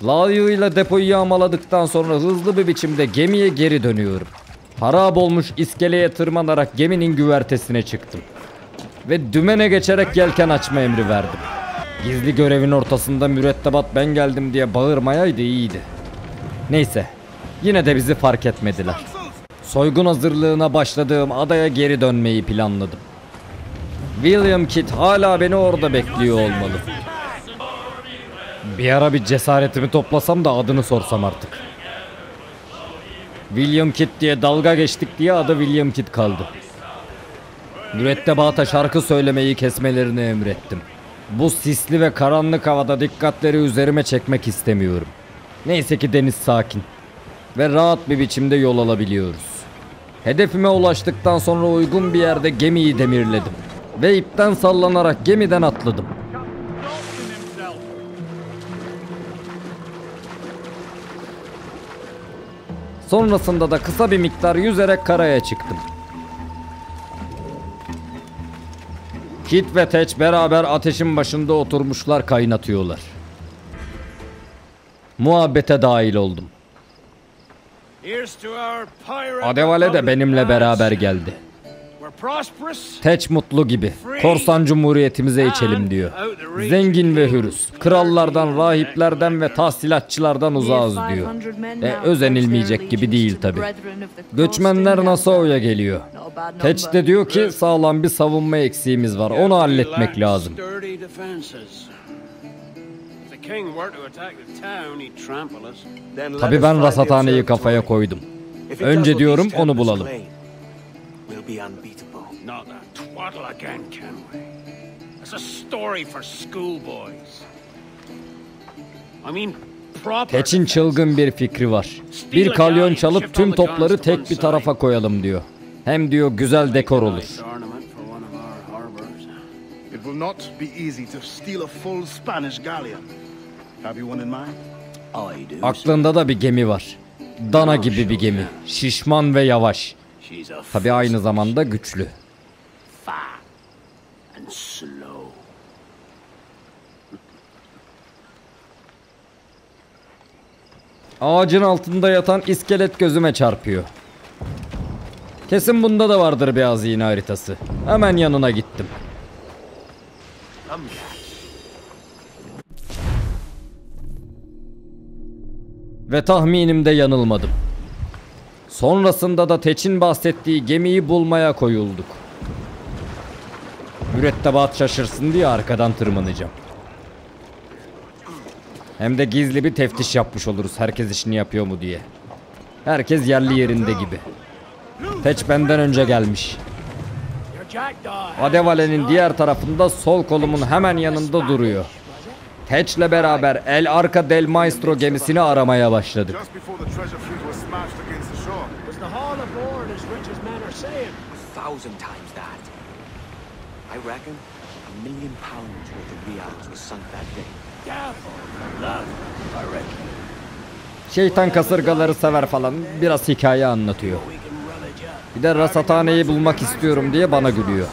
Layığı ile depoyu yağmaladıktan sonra hızlı bir biçimde gemiye geri dönüyorum. Harap olmuş iskeleye tırmanarak geminin güvertesine çıktım. Ve dümene geçerek yelken açma emri verdim. Gizli görevin ortasında mürettebat ben geldim diye bağırmayaydı iyiydi. Neyse, yine de bizi fark etmediler. Soygun hazırlığına başladığım adaya geri dönmeyi planladım. William Kidd hala beni orada bekliyor olmalı. Bir ara bir cesaretimi toplasam da adını sorsam artık. William Kidd diye dalga geçtik diye adı William Kidd kaldı. Mürettebata şarkı söylemeyi kesmelerini emrettim. Bu sisli ve karanlık havada dikkatleri üzerime çekmek istemiyorum. Neyse ki deniz sakin ve rahat bir biçimde yol alabiliyoruz. Hedefime ulaştıktan sonra uygun bir yerde gemiyi demirledim ve ipten sallanarak gemiden atladım. Sonrasında da kısa bir miktar yüzerek karaya çıktım. Kit ve Teç beraber ateşin başında oturmuşlar, kaynatıyorlar. Muhabbete dahil oldum. Adewale de benimle beraber geldi. Teç mutlu gibi. Korsan cumhuriyetimize içelim diyor. Zengin ve hürüz. Krallardan, rahiplerden ve tahsilatçılardan uzağız diyor. Özenilmeyecek gibi değil tabi. Göçmenler Nassau'ya geliyor. Teç de diyor ki sağlam bir savunma eksiğimiz var. Onu halletmek lazım. Tabi ben rasathaneyi kafaya koydum. Önce diyorum onu bulalım. Teç'in çılgın bir fikri var. Bir kalyon çalıp tüm topları tek bir tarafa koyalım diyor. Hem diyor güzel dekor olur. Aklında da bir gemi var. Dana gibi bir gemi. Şişman ve yavaş. Tabi aynı zamanda güçlü. Ağacın altında yatan iskelet gözüme çarpıyor. Kesin bunda da vardır bir hazine haritası. Hemen yanına gittim. Ve tahminimde yanılmadım. Sonrasında da Teç'in bahsettiği gemiyi bulmaya koyulduk. Mürettebat şaşırsın diye arkadan tırmanacağım. Hem de gizli bir teftiş yapmış oluruz, herkes işini yapıyor mu diye. Herkes yerli yerinde gibi. Teç benden önce gelmiş. Adewale'nin diğer tarafında sol kolumun hemen yanında duruyor. Teç'le beraber El Arca del Maestro gemisini aramaya başladık. Şeytan kasırgaları sever falan, biraz hikaye anlatıyor. Bir de rasathaneyi bulmak istiyorum diye bana gülüyor.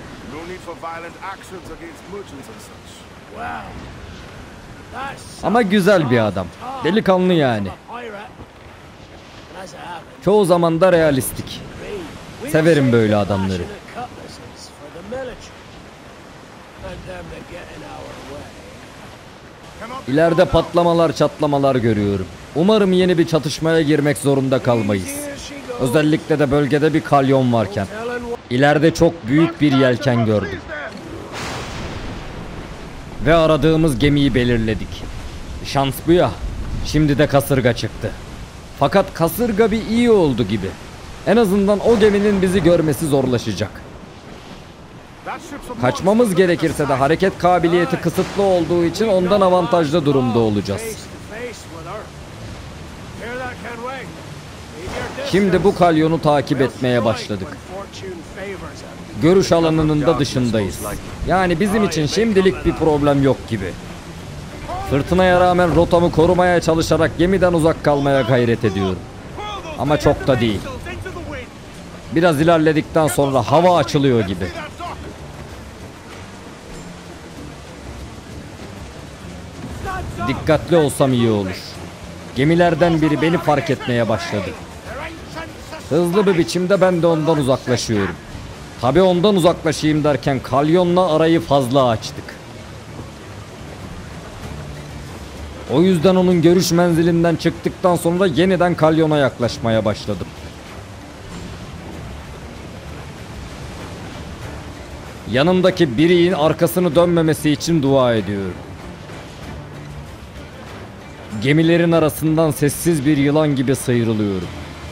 Ama güzel bir adam. Delikanlı yani. Çoğu zaman da realistik. Severim böyle adamları. İleride patlamalar, çatlamalar görüyorum. Umarım yeni bir çatışmaya girmek zorunda kalmayız. Özellikle de bölgede bir kalyon varken. İleride çok büyük bir yelken gördüm. Ve aradığımız gemiyi belirledik. Şans bu ya. Şimdi de kasırga çıktı. Fakat kasırga bir iyi oldu gibi. En azından o geminin bizi görmesi zorlaşacak. Kaçmamız gerekirse de hareket kabiliyeti kısıtlı olduğu için ondan avantajlı durumda olacağız. Şimdi bu kalyonu takip etmeye başladık. Görüş alanının da dışındayız. Yani bizim için şimdilik bir problem yok gibi. Fırtınaya rağmen rotamı korumaya çalışarak gemiden uzak kalmaya gayret ediyorum. Ama çok da değil. Biraz ilerledikten sonra hava açılıyor gibi. Dikkatli olsam iyi olur. Gemilerden biri beni fark etmeye başladı. Hızlı bir biçimde ben de ondan uzaklaşıyorum. Tabi ondan uzaklaşayım derken kalyonla arayı fazla açtık. O yüzden onun görüş menzilinden çıktıktan sonra yeniden kalyona yaklaşmaya başladım. Yanımdaki biriğin arkasını dönmemesi için dua ediyorum. Gemilerin arasından sessiz bir yılan gibi sıyrılıyorum.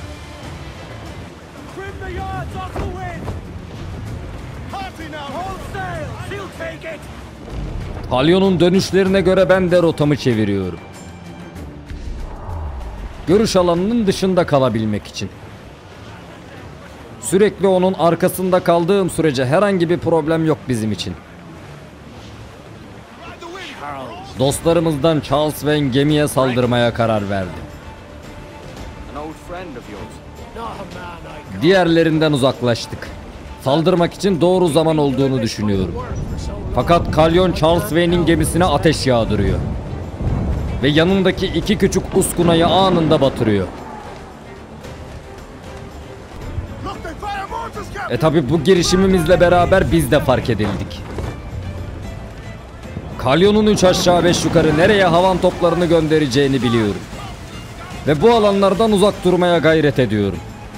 Kalyonun dönüşlerine göre ben de rotamı çeviriyorum. Görüş alanının dışında kalabilmek için. Sürekli onun arkasında kaldığım sürece herhangi bir problem yok bizim için. Dostlarımızdan Charles Wayne gemiye saldırmaya karar verdi. Diğerlerinden uzaklaştık. Saldırmak için doğru zaman olduğunu düşünüyorum. Fakat kalyon Charles Wayne'in gemisine ateş yağdırıyor. Ve yanındaki iki küçük uskunayı anında batırıyor. Tabi bu girişimimizle beraber biz de fark edildik. Kalyonun 3 aşağı 5 yukarı nereye havan toplarını göndereceğini biliyorum. Ve bu alanlardan uzak durmaya gayret ediyorum.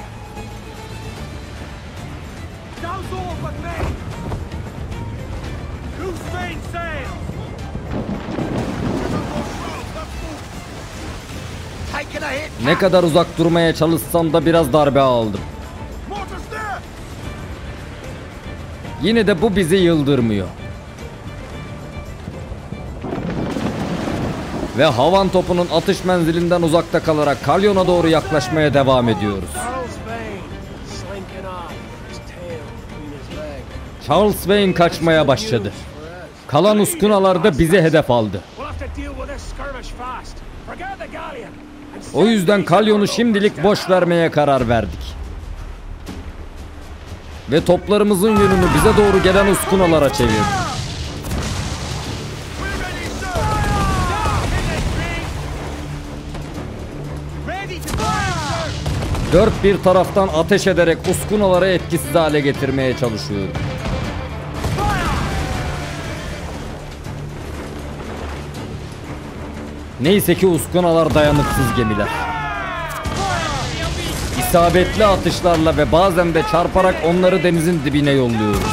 Ne kadar uzak durmaya çalışsam da biraz darbe aldım. Yine de bu bizi yıldırmıyor. Ve havan topunun atış menzilinden uzakta kalarak kalyona doğru yaklaşmaya devam ediyoruz. Charles Wayne kaçmaya başladı. Kalan uskunalar da bizi hedef aldı. O yüzden kalyonu şimdilik boş vermeye karar verdik. Ve toplarımızın yönünü bize doğru gelen uskunalara çevirdik. Dört bir taraftan ateş ederek uskunaları etkisiz hale getirmeye çalışıyorum. Neyse ki uskunalar dayanıksız gemiler. İsabetli atışlarla ve bazen de çarparak onları denizin dibine yolluyoruz.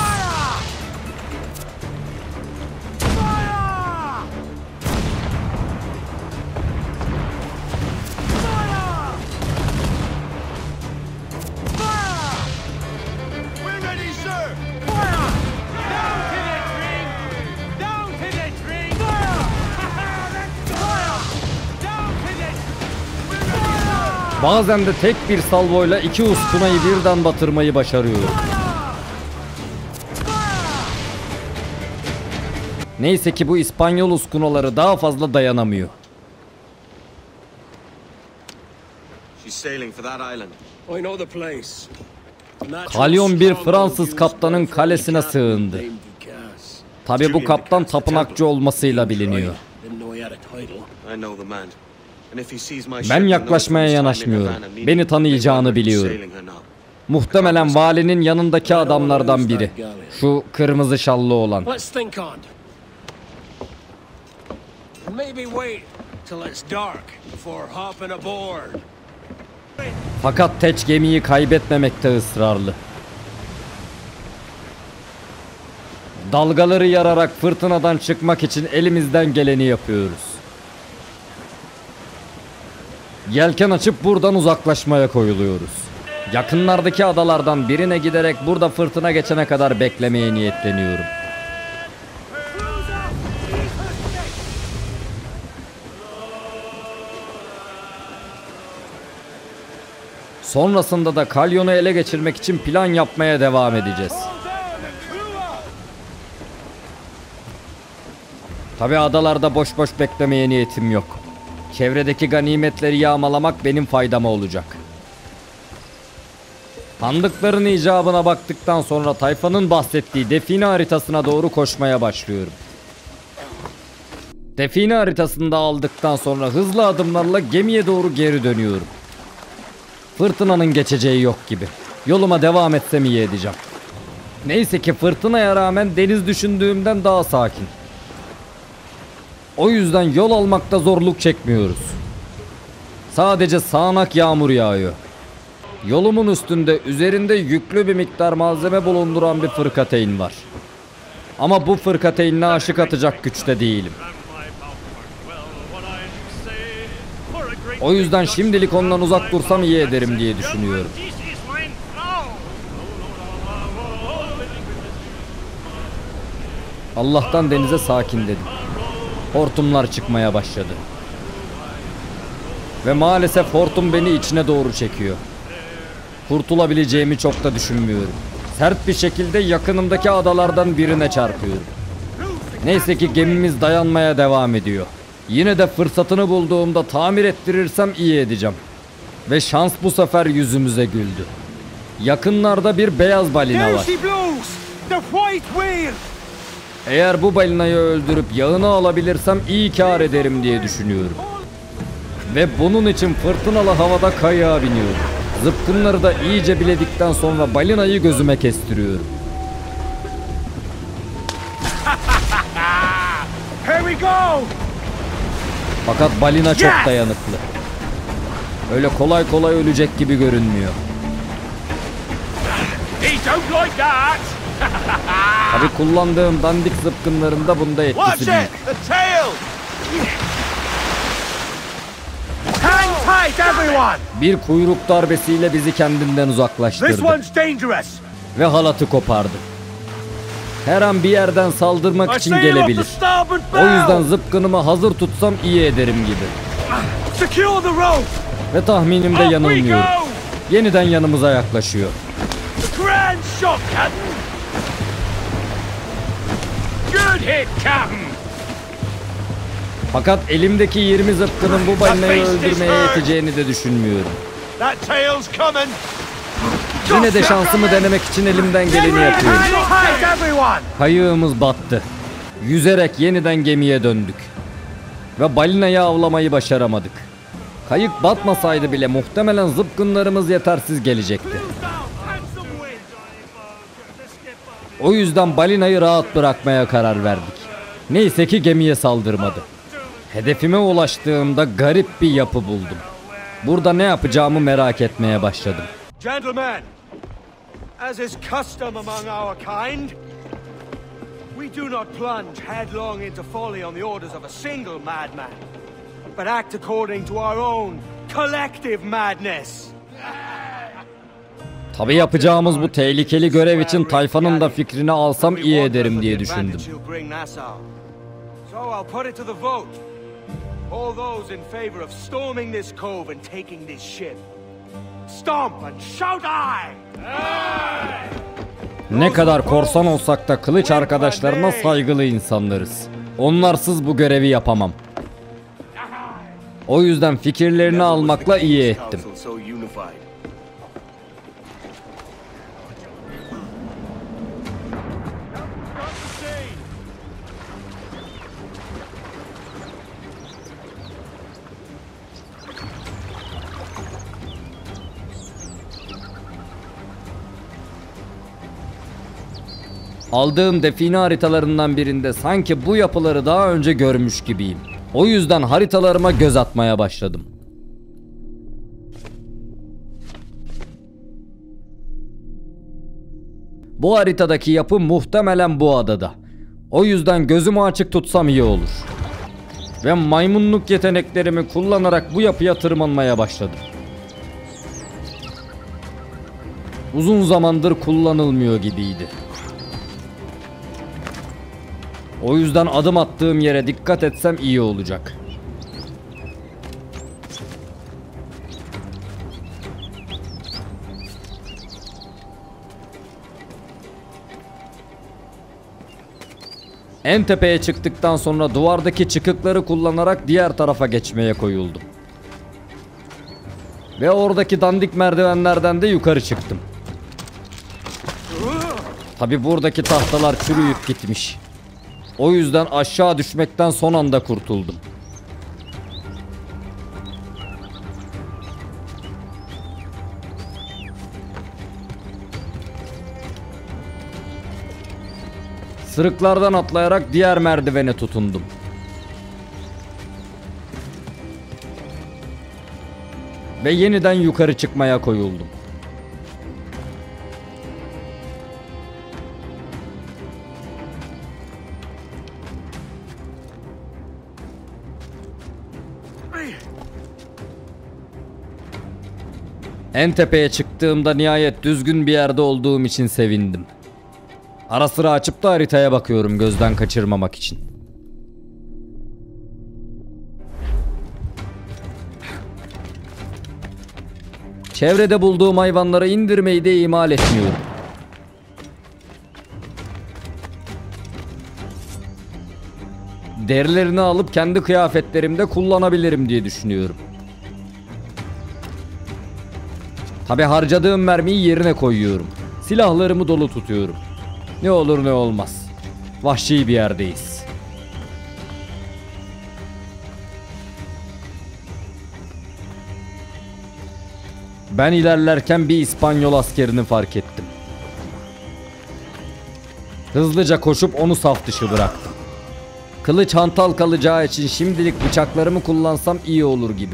Bazen de tek bir salvoyla iki uskunayı birden batırmayı başarıyorum. Neyse ki bu İspanyol uskunaları daha fazla dayanamıyor. Kalyon bir Fransız kaptanın kalesine sığındı. Tabi bu kaptan tapınakçı olmasıyla biliniyor. Ben yaklaşmaya yanaşmıyorum. Beni tanıyacağını biliyorum. Muhtemelen valinin yanındaki adamlardan biri. Şu kırmızı şallı olan. Fakat Teç gemiyi kaybetmemekte ısrarlı. Dalgaları yararak fırtınadan çıkmak için elimizden geleni yapıyoruz. Yelken açıp buradan uzaklaşmaya koyuluyoruz. Yakınlardaki adalardan birine giderek burada fırtına geçene kadar beklemeye niyetleniyorum. Sonrasında da kalyonu ele geçirmek için plan yapmaya devam edeceğiz. Tabi adalarda boş boş beklemeye niyetim yok. Çevredeki ganimetleri yağmalamak benim faydama olacak. Sandıkların icabına baktıktan sonra tayfanın bahsettiği define haritasına doğru koşmaya başlıyorum. Define haritasını da aldıktan sonra hızlı adımlarla gemiye doğru geri dönüyorum. Fırtınanın geçeceği yok gibi. Yoluma devam etsem iyi edeceğim. Neyse ki fırtınaya rağmen deniz düşündüğümden daha sakin. O yüzden yol almakta zorluk çekmiyoruz. Sadece sağanak yağmur yağıyor. Yolumun üstünde üzerinde yüklü bir miktar malzeme bulunduran bir fırkateyn var. Ama bu fırkateynine aşık atacak güçte değilim. O yüzden şimdilik ondan uzak dursam iyi ederim diye düşünüyorum. Allah'tan denize sakin dedim. Hortumlar çıkmaya başladı. Ve maalesef hortum beni içine doğru çekiyor. Kurtulabileceğimi çok da düşünmüyorum. Sert bir şekilde yakınımdaki adalardan birine çarpıyorum. Neyse ki gemimiz dayanmaya devam ediyor. Yine de fırsatını bulduğumda tamir ettirirsem iyi edeceğim. Ve şans bu sefer yüzümüze güldü. Yakınlarda bir beyaz balina var. Eğer bu balinayı öldürüp yağını alabilirsem iyi kâr ederim diye düşünüyorum. Ve bunun için fırtınalı havada kayığa biniyorum. Zıpkınları da iyice biledikten sonra balinayı gözüme kestiriyorum. Fakat balina çok dayanıklı. Öyle kolay kolay ölecek gibi görünmüyor. Tabi kullandığım dandik zıpkınların da bunda etkisi büyük. Bir kuyruk darbesiyle bizi kendinden uzaklaştırdı. Ve halatı kopardı. Her an bir yerden saldırmak için gelebilir. O yüzden zıpkınımı hazır tutsam iyi ederim gibi. Ve tahminimde yanılmıyorum. Yeniden yanımıza yaklaşıyor. Fakat elimdeki 20 zıpkının bu balinayı öldürmeye yeteceğini de düşünmüyorum. Yine de şansımı denemek için elimden geleni yapıyorum. Kayığımız battı. Yüzerek yeniden gemiye döndük. Ve balinayı avlamayı başaramadık. Kayık batmasaydı bile muhtemelen zıpkınlarımız yetersiz gelecekti. O yüzden balinayı rahat bırakmaya karar verdik. Neyse ki gemiye saldırmadı. Hedefime ulaştığımda garip bir yapı buldum. Burada ne yapacağımı merak etmeye başladım. Gentlemen, as is custom among our kind, we do not plunge headlong into folly on the orders of a single madman, but act according to our own collective madness. Tabii yapacağımız bu tehlikeli görev için tayfanın da fikrini alsam iyi ederim diye düşündüm. All those in favor of storming this cove and taking this ship, stomp and shout aye! Ne kadar korsan olsak da kılıç arkadaşlarına saygılı insanlarız. Onlarsız bu görevi yapamam. O yüzden fikirlerini almakla iyi ettim. Aldığım define haritalarından birinde sanki bu yapıları daha önce görmüş gibiyim. O yüzden haritalarıma göz atmaya başladım. Bu haritadaki yapı muhtemelen bu adada. O yüzden gözümü açık tutsam iyi olur. Ve maymunluk yeteneklerimi kullanarak bu yapıya tırmanmaya başladım. Uzun zamandır kullanılmıyor gibiydi. O yüzden adım attığım yere dikkat etsem iyi olacak. En tepeye çıktıktan sonra duvardaki çıkıkları kullanarak diğer tarafa geçmeye koyuldum. Ve oradaki dandik merdivenlerden de yukarı çıktım. Tabi buradaki tahtalar çürüyüp gitmiş. O yüzden aşağı düşmekten son anda kurtuldum. Sırıklardan atlayarak diğer merdivene tutundum. Ve yeniden yukarı çıkmaya koyuldum. En tepeye çıktığımda nihayet düzgün bir yerde olduğum için sevindim. Ara sıra açıp da haritaya bakıyorum gözden kaçırmamak için. Çevrede bulduğum hayvanları indirmeyi de ihmal etmiyorum. Derilerini alıp kendi kıyafetlerimde kullanabilirim diye düşünüyorum. Tabi harcadığım mermiyi yerine koyuyorum. Silahlarımı dolu tutuyorum. Ne olur ne olmaz. Vahşi bir yerdeyiz. Ben ilerlerken bir İspanyol askerini fark ettim. Hızlıca koşup onu saf dışı bıraktım. Kılıç hantal kalacağı için şimdilik bıçaklarımı kullansam iyi olur gibi.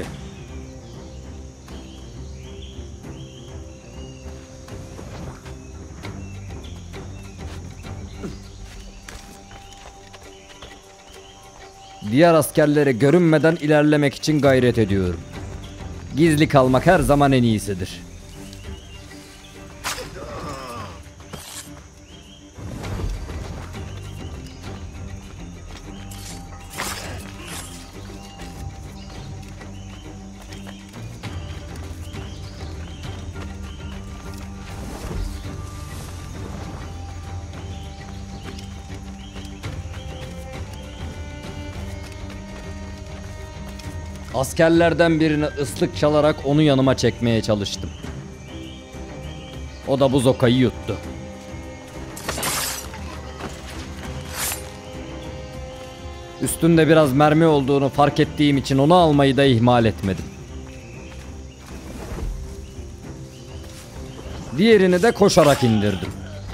Diğer askerlere görünmeden ilerlemek için gayret ediyorum. Gizli kalmak her zaman en iyisidir. Askerlerden birine ıslık çalarak onu yanıma çekmeye çalıştım. O da bu zokayı yuttu. Üstünde biraz mermi olduğunu fark ettiğim için onu almayı da ihmal etmedim. Diğerini de koşarak indirdim.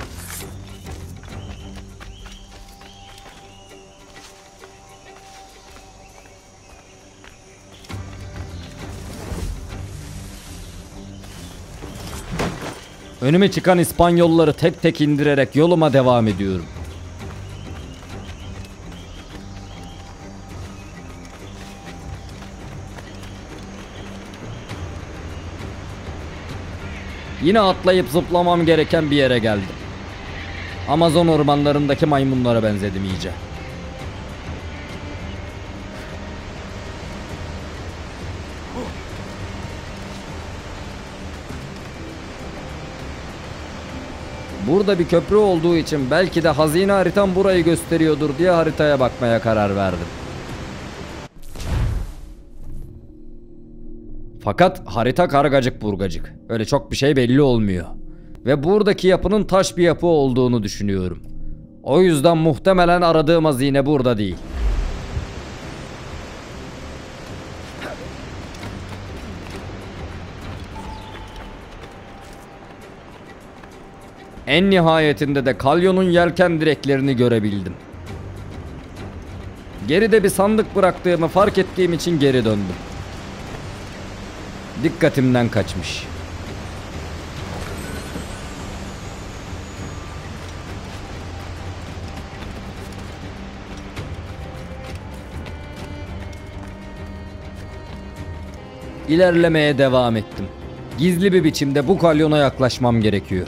Önüme çıkan İspanyolları tek tek indirerek yoluma devam ediyorum. Yine atlayıp zıplamam gereken bir yere geldim. Amazon ormanlarındaki maymunlara benzedim iyice. Burada bir köprü olduğu için belki de hazine haritam burayı gösteriyordur diye haritaya bakmaya karar verdim. Fakat harita kargacık burgacık. Öyle çok bir şey belli olmuyor. Ve buradaki yapının taş bir yapı olduğunu düşünüyorum. O yüzden muhtemelen aradığım hazine burada değil. En nihayetinde de kalyonun yelken direklerini görebildim. Geride bir sandık bıraktığımı fark ettiğim için geri döndüm. Dikkatimden kaçmış. İlerlemeye devam ettim. Gizli bir biçimde bu kalyona yaklaşmam gerekiyor.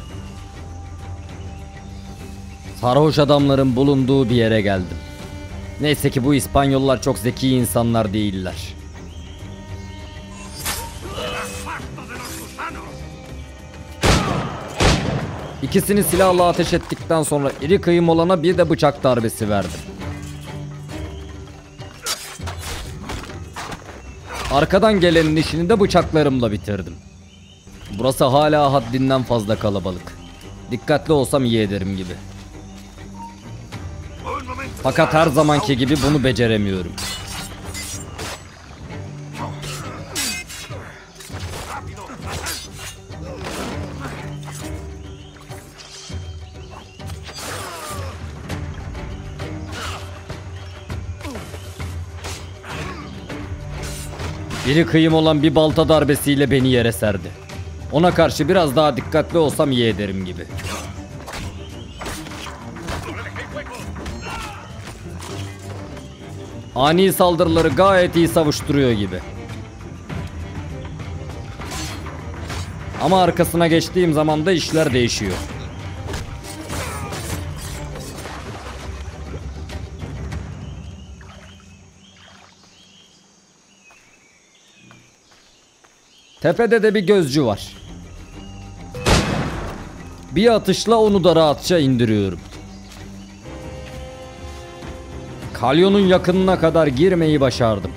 Sarhoş adamların bulunduğu bir yere geldim. Neyse ki bu İspanyollar çok zeki insanlar değiller. İkisini silahla ateş ettikten sonra iri kıyım olana bir de bıçak darbesi verdim. Arkadan gelenin işini de bıçaklarımla bitirdim. Burası hala haddinden fazla kalabalık. Dikkatli olsam iyi ederim gibi. Fakat her zamanki gibi bunu beceremiyorum. İri kıyım olan bir balta darbesiyle beni yere serdi. Ona karşı biraz daha dikkatli olsam iyi ederim gibi. Ani saldırıları gayet iyi savuşturuyor gibi. Ama arkasına geçtiğim zaman da işler değişiyor. Tepede de bir gözcü var. Bir atışla onu da rahatça indiriyorum. Kalyonun yakınına kadar girmeyi başardım.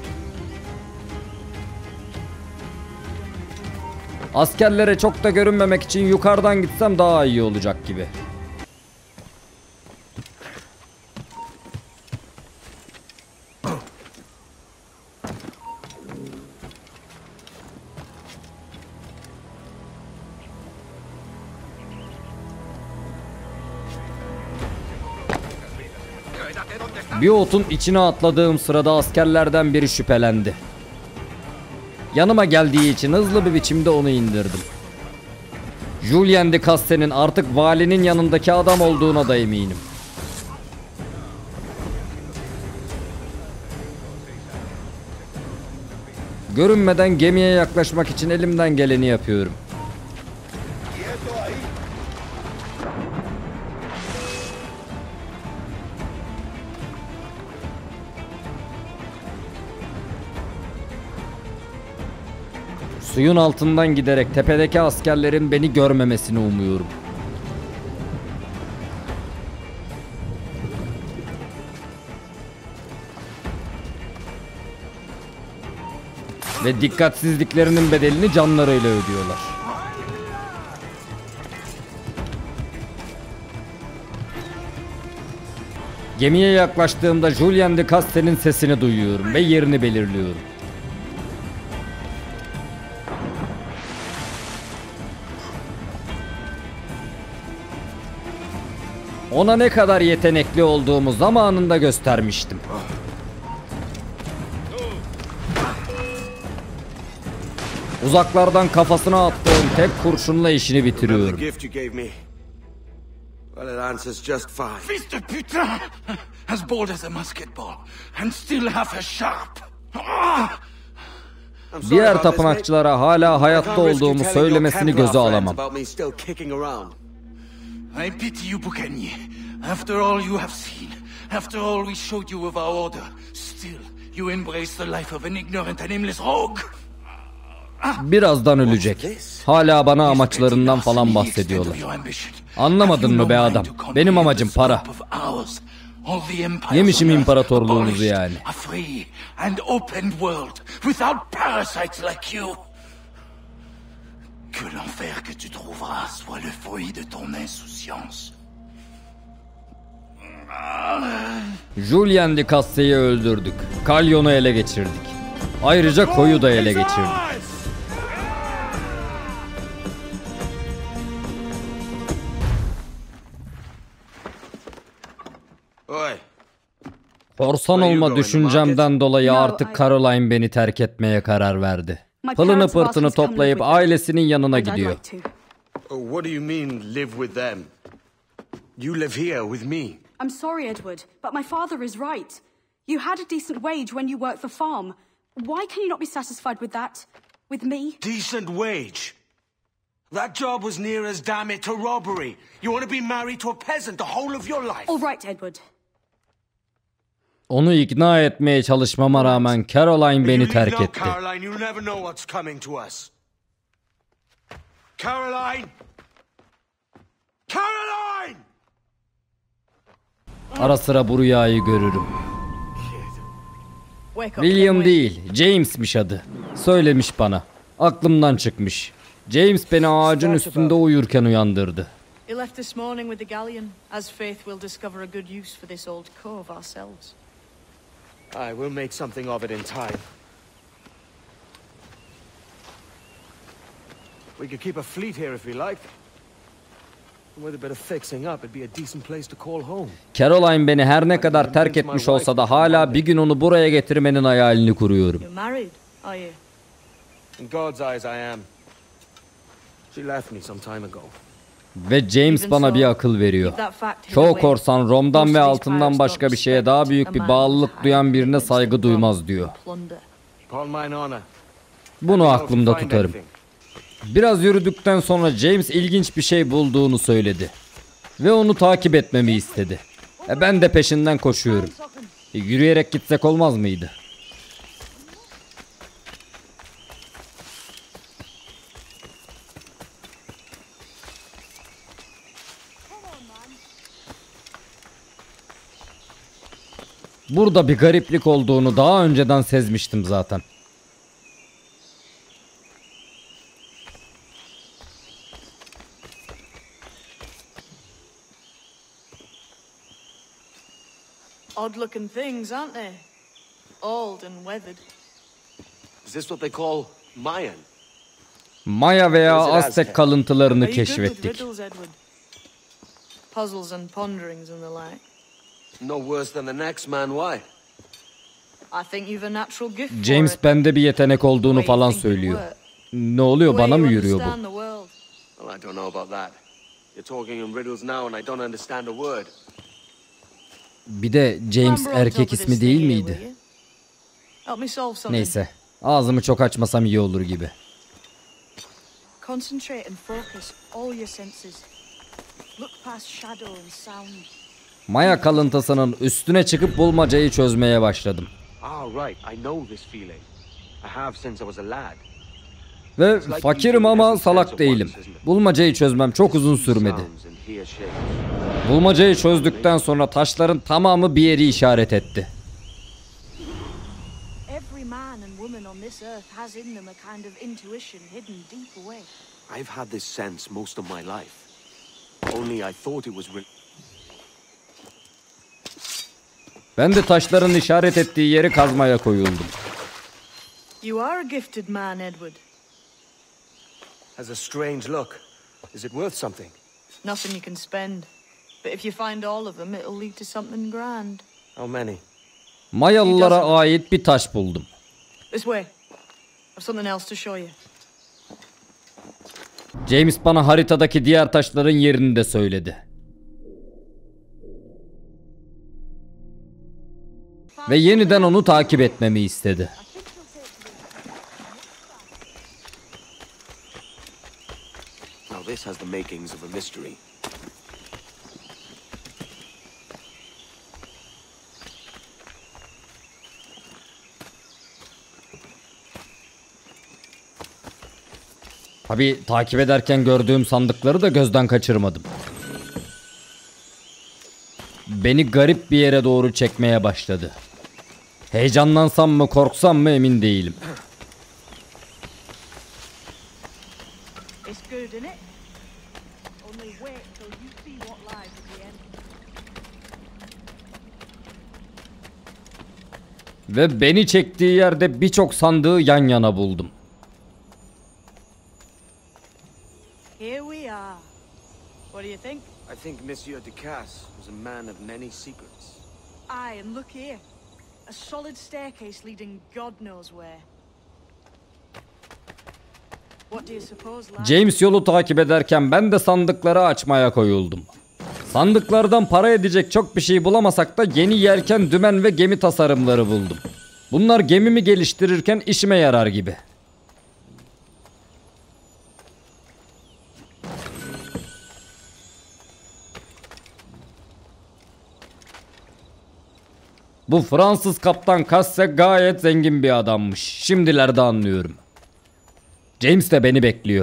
Askerlere çok da görünmemek için yukarıdan gitsem daha iyi olacak gibi. Bir otun içine atladığım sırada askerlerden biri şüphelendi. Yanıma geldiği için hızlı bir biçimde onu indirdim. Julien de Caste'nin artık valinin yanındaki adam olduğuna da eminim. Görünmeden gemiye yaklaşmak için elimden geleni yapıyorum. Suyun altından giderek tepedeki askerlerin beni görmemesini umuyorum. Ve dikkatsizliklerinin bedelini canlarıyla ödüyorlar. Gemiye yaklaştığımda Julien de Caste'nin sesini duyuyorum ve yerini belirliyorum. Ona ne kadar yetenekli olduğumu zamanında göstermiştim. Uzaklardan kafasına attığım tek kurşunla işini bitiriyorum. Fils de putain! As bold as a musket ball, and still half as sharp. Diğer tapınakçılara hala hayatta olduğumu söylemesini göze alamam. I pity you, Boucanier. After all you have seen, after all we showed you of our order, still you embrace the life of an ignorant and aimless rogue. Birazdan ölecek. Hala bana amaçlarından falan bahsediyorlar. Anlamadın mı be adam? Benim amacım para. Yemişim imparatorluğunuzu yani. Que l'enfer que tu trouveras soit le fruit de ton insouciance. Julien de Caste'yi öldürdük. Kalyon'u ele geçirdik. Ayrıca koyu da ele geçirdik. Korsan olma düşüncemden dolayı artık Caroline beni terk etmeye karar verdi. Pılını pırtını toplayıp ailesinin yanına gidiyor. What do you mean live with them? You live here with me. I'm sorry, Edward, but my father is right. You had a decent wage when you worked the farm. Why can you not be satisfied with that? With me? Decent wage? That job was near as damn it to robbery. You want to be married to a peasant the whole of your life? All right, Edward. Onu ikna etmeye çalışmama rağmen Caroline beni You leave terk now, etti. Caroline, you never know what's coming to us. Caroline! Caroline! Ara sıra bu rüyayı görürüm. Wake up, William Kenway. değil, James'miş adı. Söylemiş bana. Aklımdan çıkmış. James beni ağacın üstünde uyurken uyandırdı. He left this morning with the galleon, as Faith will discover a good use for this old cove ourselves. Aye, we'll make something of it in time. We could keep a fleet here if we liked. And with a bit of fixing up, it'd be a decent place to call home. Caroline beni her ne kadar terk etmiş olsa da hala bir gün onu buraya getirmenin hayalini kuruyorum. You're married, are you? In God's eyes, I am. She left me some time ago. Ve James bana bir akıl veriyor. Keep that fact hidden Çoğu away. korsan Rom'dan Most ve of these altından pirates başka don't bir şeye daha respect büyük a bir man bağlılık who's duyan hiding birine against saygı them duymaz diyor. and plunder. Upon mine honor. Bunu Let me know if aklımda you find tutarım. anything. Biraz yürüdükten sonra James ilginç bir şey bulduğunu söyledi. Ve onu takip etmemi istedi. Ben de peşinden koşuyorum. Yürüyerek gitsek olmaz mıydı? Burada bir gariplik olduğunu daha önceden sezmiştim zaten. Odd-looking things, aren't they? Old and weathered. Is this what they call Mayan? Maya veya Aztek kalıntılarını Are you good with keşfettik. riddles, Edward? Puzzles and ponderings and the like. No worse than the next man, why? I think you've a natural gift for James it. bende bir yetenek olduğunu The way you falan think it söylüyor. works. Ne oluyor, The way bana you mı yürüyor bu? understand the world. Well, I don't know about that. You're talking in riddles now and I don't understand a word. Bir de James Remember on erkek top of ismi this değil thing here, miydi? will you? Help me solve something. Neyse, ağzımı çok açmasam iyi olur gibi. Concentrate and focus all your senses. Look past shadow and sound. Maya kalıntısının üstüne çıkıp bulmacayı çözmeye başladım. Ah, right. I know this feeling. I have since I was a lad. Ve fakirim ama salak değilim. Bulmacayı çözmem çok uzun sürmedi. Sounds and hear shapes. Bulmacayı çözdükten sonra taşların tamamı bir yeri işaret etti. Every man and woman on this earth has in them a kind of intuition hidden deep away. I've had this sense most of my life. Only I thought it was Ben de taşların işaret ettiği yeri kazmaya koyuldum. You are a gifted man, Edward. has a strange look. Is it worth something? Nothing you can spend. But if you find all of them, it'll lead to something grand. How many? Mayalılara ait bir taş buldum. This way. I've something else to show you. James bana haritadaki diğer taşların yerini de söyledi. Ve yeniden onu takip etmemi istedi. Now this has the makings of a mystery. Tabii takip ederken gördüğüm sandıkları da gözden kaçırmadım. Beni garip bir yere doğru çekmeye başladı. Heyecanlansam mı korksam mı emin değilim. It's good, isn't it? Only wait till you see what lies at the end. Ve beni çektiği yerde birçok sandığı yan yana buldum. Here we are. What do you think? I think Monsieur Ducasse was a man of many secrets. Aye, and look here. A solid staircase leading God knows where. What do you suppose lies? James yolu takip ederken ben de sandıkları açmaya koyuldum. Sandıklardan para edecek çok bir şey bulamasak da yeni yelken, dümen ve gemi tasarımları buldum. Bunlar gemimi geliştirirken işime yarar gibi. Bu Fransız kaptan Casse gayet zengin bir adammış. Şimdilerde anlıyorum. James de beni bekliyor.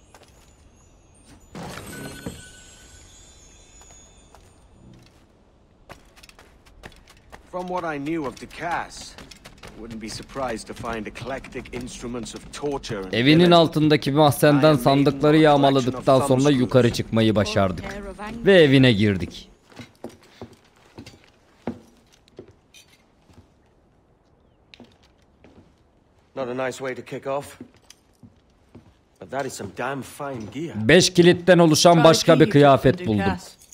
From what I knew of the Cass, wouldn't be surprised to find eclectic instruments of torture and Evinin killing. altındaki mahzenden sandıkları yağmaladıktan sonra yukarı çıkmayı başardık. Ve evine girdik. Not a nice way to kick off. But that is some damn fine gear. 5 kilitten oluşan başka bir kıyafet buldum.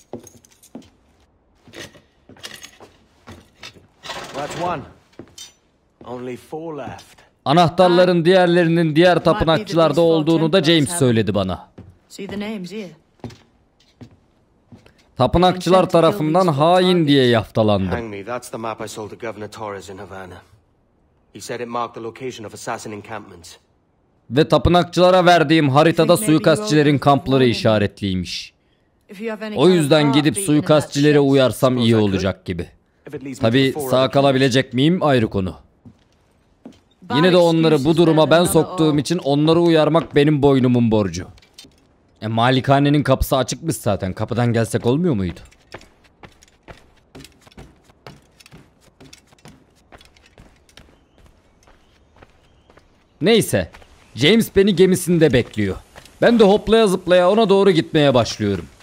That's one. Only 4 left. Anahtarların diğerlerinin diğer tapınakçılarda olduğunu da James söyledi bana. See the names here. Tapınakçılar tarafından hain diye yaftalandım. Hang me, that's the map I sold to Governor Torres in Havana. He said it marked the location of assassin encampments. Ve tapınakçılara verdiğim haritada suikastçilerin kampları işaretliymiş. O yüzden gidip suikastçilere uyarsam iyi olacak gibi. Tabi sağ kalabilecek miyim ayrı konu. Yine de onları bu duruma ben soktuğum için onları uyarmak benim boynumun borcu. Malikanenin kapısı açıkmış zaten. Kapıdan gelsek olmuyor muydu? Neyse. James beni gemisinde bekliyor. Ben de hoplaya zıplaya ona doğru gitmeye başlıyorum.